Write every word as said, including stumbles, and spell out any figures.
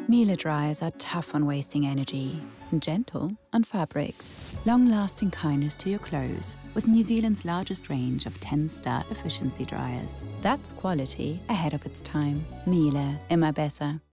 Miele dryers are tough on wasting energy and gentle on fabrics. Long-lasting kindness to your clothes with New Zealand's largest range of ten-star efficiency dryers. That's quality ahead of its time. Miele, immer besser.